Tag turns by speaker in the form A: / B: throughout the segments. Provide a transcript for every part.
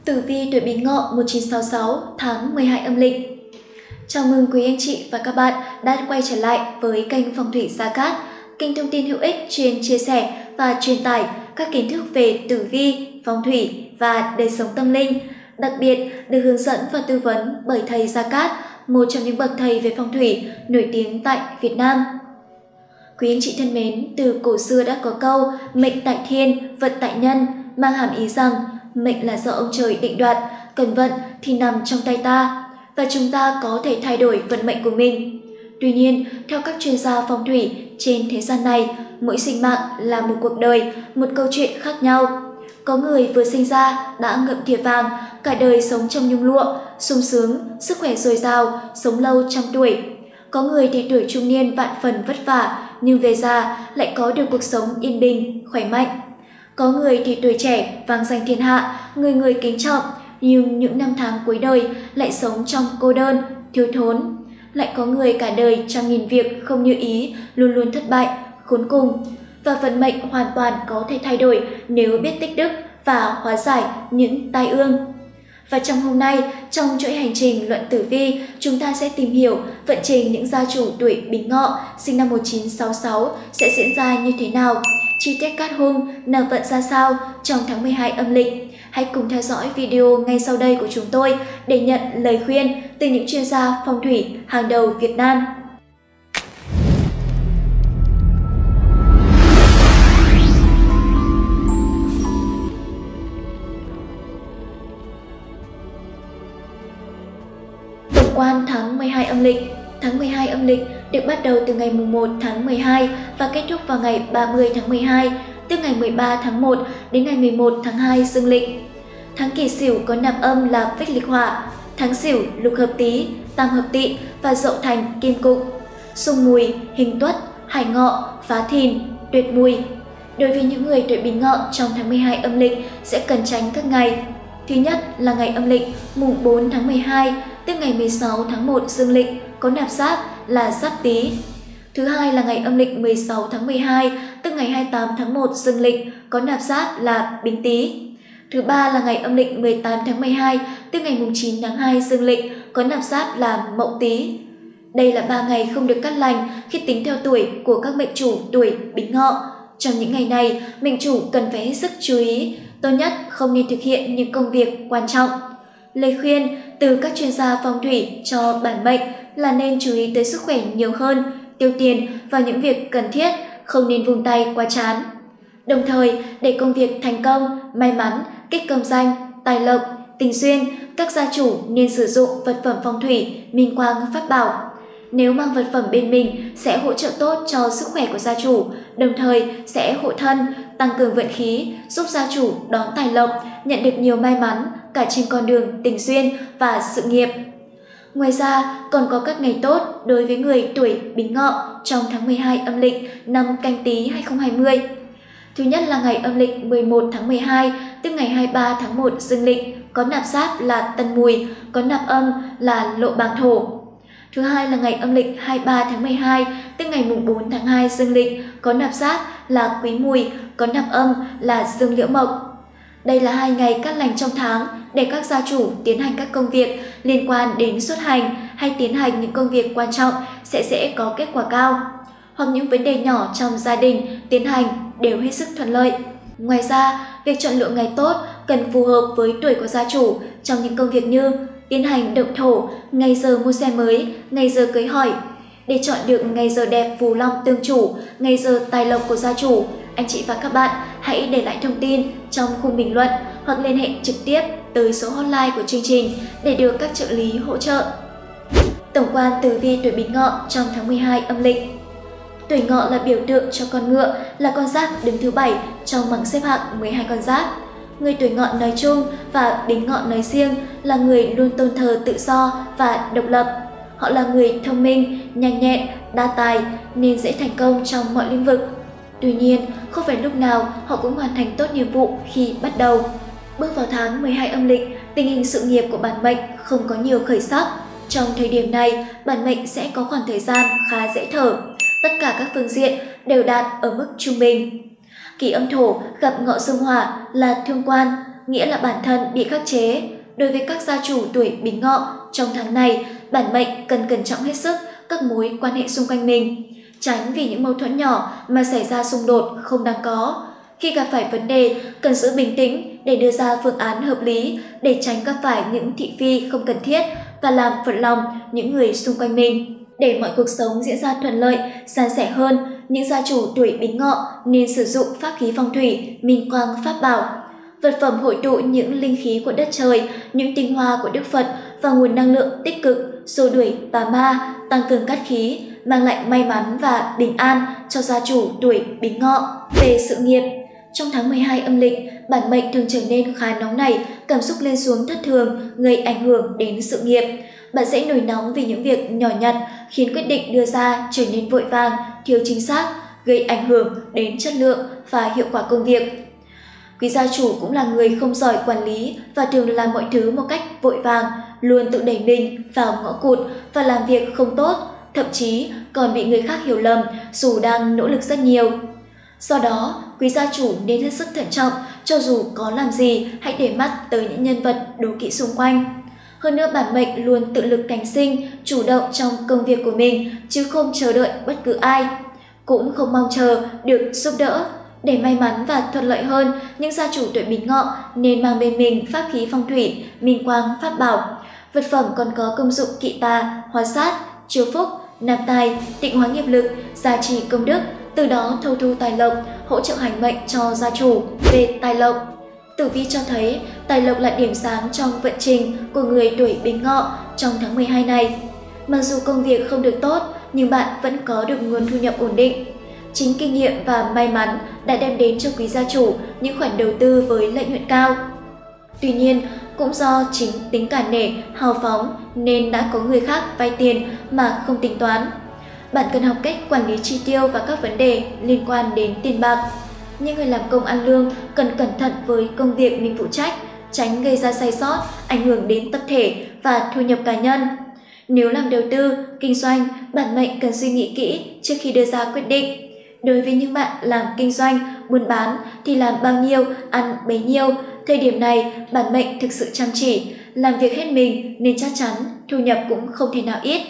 A: Tử vi tuổi Bính Ngọ 1966 tháng 12 âm lịch. Chào mừng quý anh chị và các bạn đã quay trở lại với kênh Phong thủy Gia Cát, kênh thông tin hữu ích chuyên chia sẻ và truyền tải các kiến thức về tử vi, phong thủy và đời sống tâm linh, đặc biệt được hướng dẫn và tư vấn bởi thầy Gia Cát, một trong những bậc thầy về phong thủy nổi tiếng tại Việt Nam. Quý anh chị thân mến, từ cổ xưa đã có câu mệnh tại thiên, vận tại nhân, mang hàm ý rằng mệnh là do ông trời định đoạt, cần vận thì nằm trong tay ta, và chúng ta có thể thay đổi vận mệnh của mình. Tuy nhiên, theo các chuyên gia phong thủy, trên thế gian này, mỗi sinh mạng là một cuộc đời, một câu chuyện khác nhau. Có người vừa sinh ra đã ngậm thìa vàng, cả đời sống trong nhung lụa, sung sướng, sức khỏe dồi dào, sống lâu trăm tuổi. Có người thì tuổi trung niên vạn phần vất vả, nhưng về già lại có được cuộc sống yên bình, khỏe mạnh. Có người thì tuổi trẻ vang danh thiên hạ, người người kính trọng, nhưng những năm tháng cuối đời lại sống trong cô đơn, thiếu thốn. Lại có người cả đời trăm nghìn việc không như ý, luôn luôn thất bại, khốn cùng. Và vận mệnh hoàn toàn có thể thay đổi nếu biết tích đức và hóa giải những tai ương. Và trong hôm nay, trong chuỗi hành trình luận tử vi, chúng ta sẽ tìm hiểu vận trình những gia chủ tuổi Bính Ngọ sinh năm 1966 sẽ diễn ra như thế nào, chi tiết cát hung, nạp vận ra sao trong tháng 12 âm lịch. Hãy cùng theo dõi video ngay sau đây của chúng tôi để nhận lời khuyên từ những chuyên gia phong thủy hàng đầu Việt Nam. Tổng quan tháng 12 âm lịch. Tháng 12 âm lịch được bắt đầu từ ngày 1 tháng 12 và kết thúc vào ngày 30 tháng 12, từ ngày 13 tháng 1 đến ngày 11 tháng 2 dương lịch. Tháng Kỷ Sửu có nạp âm là Phích Lịch Hỏa, tháng Sửu lục hợp Tý, tam hợp Tỵ và Dậu Thành kim cục. Xung Mùi, Hình Tuất, Hải Ngọ, Phá Thìn, Tuyệt Mùi. Đối với những người tuổi Bính Ngọ trong tháng 12 âm lịch sẽ cần tránh các ngày. Thứ nhất là ngày âm lịch mùng 4 tháng 12, tức ngày 16 tháng 1 dương lịch có nạp giáp là Giáp Tý. Thứ hai là ngày âm lịch 16 tháng 12, tức ngày 28 tháng 1 dương lịch có nạp giáp là Bính Tý. Thứ ba là ngày âm lịch 18 tháng 12, tức ngày 9 tháng 2 dương lịch có nạp giáp là Mậu Tý. Đây là 3 ngày không được cát lành khi tính theo tuổi của các mệnh chủ tuổi Bính Ngọ. Trong những ngày này, mệnh chủ cần phải hết sức chú ý, tốt nhất không nên thực hiện những công việc quan trọng. Lời khuyên từ các chuyên gia phong thủy cho bản mệnh là nên chú ý tới sức khỏe nhiều hơn, tiêu tiền vào những việc cần thiết, không nên vung tay quá chán. Đồng thời, để công việc thành công, may mắn, kích công danh, tài lộc, tình duyên, các gia chủ nên sử dụng vật phẩm phong thủy, minh quang, pháp bảo. Nếu mang vật phẩm bên mình sẽ hỗ trợ tốt cho sức khỏe của gia chủ, đồng thời sẽ hộ thân, tăng cường vận khí, giúp gia chủ đón tài lộc, nhận được nhiều may mắn cả trên con đường tình duyên và sự nghiệp. Ngoài ra, còn có các ngày tốt đối với người tuổi Bính Ngọ trong tháng 12 âm lịch năm Canh Tý 2020. Thứ nhất là ngày âm lịch 11 tháng 12, tức ngày 23 tháng 1 dương lịch có nạp giáp là Tân Mùi, có nạp âm là Lộ Bàng Thổ. Thứ hai là ngày âm lịch 23 tháng 12, tức ngày 4 tháng 2 dương lịch có nạp giáp là Quý Mùi, có nạp âm là Dương Liễu Mộc. Đây là 2 ngày cát lành trong tháng để các gia chủ tiến hành các công việc liên quan đến xuất hành hay tiến hành những công việc quan trọng sẽ dễ có kết quả cao. Hoặc những vấn đề nhỏ trong gia đình tiến hành đều hết sức thuận lợi. Ngoài ra, việc chọn lựa ngày tốt cần phù hợp với tuổi của gia chủ trong những công việc như tiến hành động thổ, ngày giờ mua xe mới, ngày giờ cưới hỏi. Để chọn được ngày giờ đẹp phù long tương chủ, ngày giờ tài lộc của gia chủ, anh chị và các bạn hãy để lại thông tin trong khung bình luận hoặc liên hệ trực tiếp tới số hotline của chương trình để được các trợ lý hỗ trợ. Tổng quan tử vi tuổi Bính Ngọ trong tháng 12 âm lịch. Tuổi Ngọ là biểu tượng cho con ngựa, là con giáp đứng thứ 7 trong bảng xếp hạng 12 con giáp. Người tuổi Ngọ nói chung và Bính Ngọ nói riêng là người luôn tôn thờ tự do và độc lập. Họ là người thông minh, nhanh nhẹn, đa tài nên dễ thành công trong mọi lĩnh vực. Tuy nhiên, không phải lúc nào họ cũng hoàn thành tốt nhiệm vụ khi bắt đầu. Bước vào tháng 12 âm lịch, tình hình sự nghiệp của bản mệnh không có nhiều khởi sắc. Trong thời điểm này, bản mệnh sẽ có khoảng thời gian khá dễ thở. Tất cả các phương diện đều đạt ở mức trung bình. Kỷ Âm Thổ gặp Ngọ Dương Hỏa là thương quan, nghĩa là bản thân bị khắc chế. Đối với các gia chủ tuổi Bính Ngọ, trong tháng này, bản mệnh cần cẩn trọng hết sức các mối quan hệ xung quanh mình, tránh vì những mâu thuẫn nhỏ mà xảy ra xung đột không đáng có. Khi gặp phải vấn đề, cần giữ bình tĩnh để đưa ra phương án hợp lý để tránh gặp phải những thị phi không cần thiết và làm phật lòng những người xung quanh mình. Để mọi cuộc sống diễn ra thuận lợi, san sẻ hơn, những gia chủ tuổi Bính Ngọ nên sử dụng pháp khí phong thủy, minh quang pháp bảo. Vật phẩm hội tụ những linh khí của đất trời, những tinh hoa của Đức Phật và nguồn năng lượng tích cực, xua đuổi tà ma, tăng cường cát khí, mang lại may mắn và bình an cho gia chủ tuổi Bính Ngọ. Về sự nghiệp, trong tháng 12 âm lịch, bản mệnh thường trở nên khá nóng nảy, cảm xúc lên xuống thất thường, gây ảnh hưởng đến sự nghiệp. Bạn sẽ nổi nóng vì những việc nhỏ nhặt, khiến quyết định đưa ra trở nên vội vàng, thiếu chính xác, gây ảnh hưởng đến chất lượng và hiệu quả công việc. Quý gia chủ cũng là người không giỏi quản lý và thường làm mọi thứ một cách vội vàng, luôn tự đẩy mình vào ngõ cụt và làm việc không tốt, thậm chí còn bị người khác hiểu lầm dù đang nỗ lực rất nhiều. Do đó, quý gia chủ nên hết sức thận trọng, cho dù có làm gì hãy để mắt tới những nhân vật đố kỵ xung quanh. Hơn nữa, bản mệnh luôn tự lực cánh sinh, chủ động trong công việc của mình chứ không chờ đợi bất cứ ai, cũng không mong chờ được giúp đỡ. Để may mắn và thuận lợi hơn, những gia chủ tuổi Bính Ngọ nên mang bên mình pháp khí phong thủy, minh quang pháp bảo. Vật phẩm còn có công dụng kỵ tà, hóa sát, chiêu phúc, nạp tài, tịnh hóa nghiệp lực, gia trì công đức, từ đó thâu thu tài lộc, hỗ trợ hành mệnh cho gia chủ. Về tài lộc, tử vi cho thấy tài lộc là điểm sáng trong vận trình của người tuổi Bính Ngọ trong tháng 12 này. Mặc dù công việc không được tốt, nhưng bạn vẫn có được nguồn thu nhập ổn định. Chính kinh nghiệm và may mắn đã đem đến cho quý gia chủ những khoản đầu tư với lợi nhuận cao. Tuy nhiên, cũng do chính tính cả nể, hào phóng nên đã có người khác vay tiền mà không tính toán. Bạn cần học cách quản lý chi tiêu và các vấn đề liên quan đến tiền bạc. Những người làm công ăn lương cần cẩn thận với công việc mình phụ trách, tránh gây ra sai sót, ảnh hưởng đến tập thể và thu nhập cá nhân. Nếu làm đầu tư, kinh doanh, bản mệnh cần suy nghĩ kỹ trước khi đưa ra quyết định. Đối với những bạn làm kinh doanh, buôn bán thì làm bao nhiêu, ăn bấy nhiêu. Thời điểm này, bản mệnh thực sự chăm chỉ, làm việc hết mình nên chắc chắn thu nhập cũng không thể nào ít.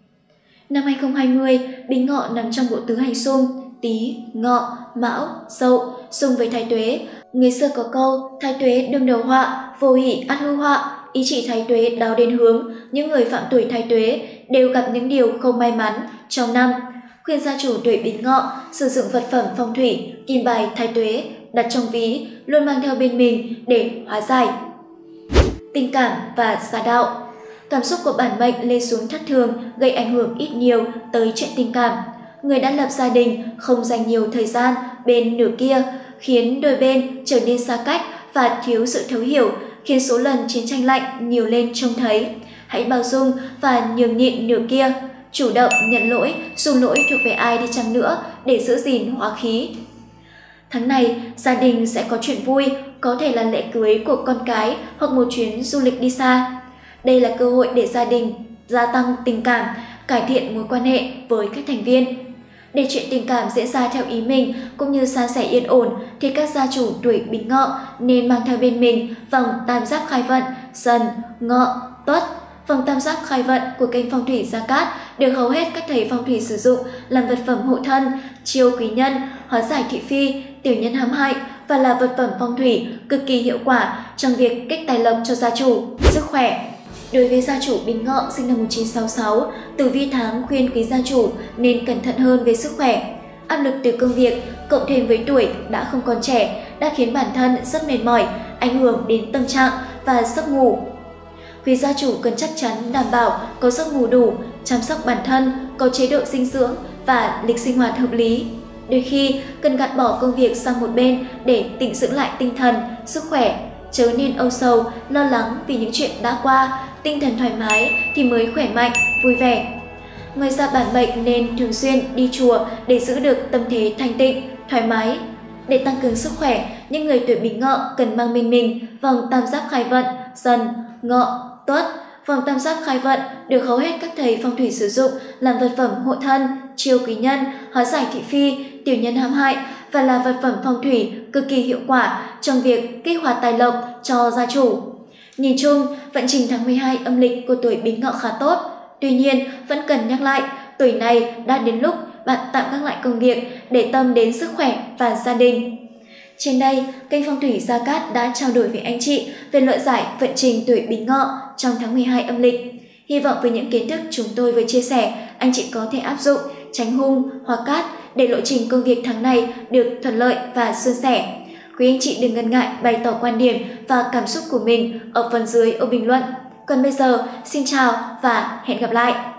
A: Năm 2020, Bính Ngọ nằm trong bộ tứ hành xung Tý, Ngọ, Mão, Dậu, xung với Thái Tuế. Người xưa có câu Thái Tuế đương đầu họa, vô hỷ ắt hư họa, ý chỉ Thái Tuế đáo đến hướng. Những người phạm tuổi Thái Tuế đều gặp những điều không may mắn trong năm. Khuyên gia chủ tuổi Bính Ngọ sử dụng vật phẩm phong thủy, kim bài Thái Tuế đặt trong ví, luôn mang theo bên mình để hóa giải. Tình cảm và gia đạo, cảm xúc của bản mệnh lên xuống thất thường, gây ảnh hưởng ít nhiều tới chuyện tình cảm. Người đã lập gia đình không dành nhiều thời gian bên nửa kia, khiến đôi bên trở nên xa cách và thiếu sự thấu hiểu, khiến số lần chiến tranh lạnh nhiều lên trông thấy. Hãy bao dung và nhường nhịn nửa kia, chủ động nhận lỗi dù lỗi thuộc về ai đi chăng nữa để giữ gìn hóa khí. Tháng này, gia đình sẽ có chuyện vui, có thể là lễ cưới của con cái hoặc một chuyến du lịch đi xa. Đây là cơ hội để gia đình gia tăng tình cảm, cải thiện mối quan hệ với các thành viên. Để chuyện tình cảm diễn ra theo ý mình cũng như san sẻ yên ổn thì các gia chủ tuổi Bính Ngọ nên mang theo bên mình vòng tam giác khai vận Dần, Ngọ, Tuất. Vòng tam giác khai vận của kênh Phong thủy Gia Cát được hầu hết các thầy phong thủy sử dụng làm vật phẩm hộ thân, chiêu quý nhân, hóa giải thị phi, tiểu nhân hãm hại và là vật phẩm phong thủy cực kỳ hiệu quả trong việc kích tài lộc cho gia chủ. Sức khỏe, đối với gia chủ Bính Ngọ sinh năm 1966, tử vi tháng khuyên quý gia chủ nên cẩn thận hơn về sức khỏe. Áp lực từ công việc cộng thêm với tuổi đã không còn trẻ đã khiến bản thân rất mệt mỏi, ảnh hưởng đến tâm trạng và giấc ngủ. Quý gia chủ cần chắc chắn đảm bảo có giấc ngủ đủ, chăm sóc bản thân, có chế độ dinh dưỡng và lịch sinh hoạt hợp lý. Đôi khi cần gạt bỏ công việc sang một bên để tĩnh dưỡng lại tinh thần, sức khỏe, chớ nên âu sầu, lo lắng vì những chuyện đã qua, tinh thần thoải mái thì mới khỏe mạnh, vui vẻ. Ngoài ra, bản mệnh nên thường xuyên đi chùa để giữ được tâm thế thanh tịnh, thoải mái. Để tăng cường sức khỏe, những người tuổi Bính Ngọ cần mang bên mình vòng tam giác khai vận Dần, Ngọ, Tuất. Vòng tam giác khai vận được hầu hết các thầy phong thủy sử dụng làm vật phẩm hộ thân, chiêu quý nhân, hóa giải thị phi, tiểu nhân hãm hại và là vật phẩm phong thủy cực kỳ hiệu quả trong việc kích hoạt tài lộc cho gia chủ. Nhìn chung, vận trình tháng 12 âm lịch của tuổi Bính Ngọ khá tốt. Tuy nhiên, vẫn cần nhắc lại, tuổi này đã đến lúc bạn tạm gác lại công việc để tâm đến sức khỏe và gia đình. Trên đây, kênh Phong thủy Gia Cát đã trao đổi với anh chị về luận giải vận trình tuổi Bính Ngọ trong tháng 12 âm lịch. Hy vọng với những kiến thức chúng tôi vừa chia sẻ, anh chị có thể áp dụng, tránh hung, hóa cát để lộ trình công việc tháng này được thuận lợi và suôn sẻ. Quý anh chị đừng ngần ngại bày tỏ quan điểm và cảm xúc của mình ở phần dưới ô bình luận. Còn bây giờ, xin chào và hẹn gặp lại!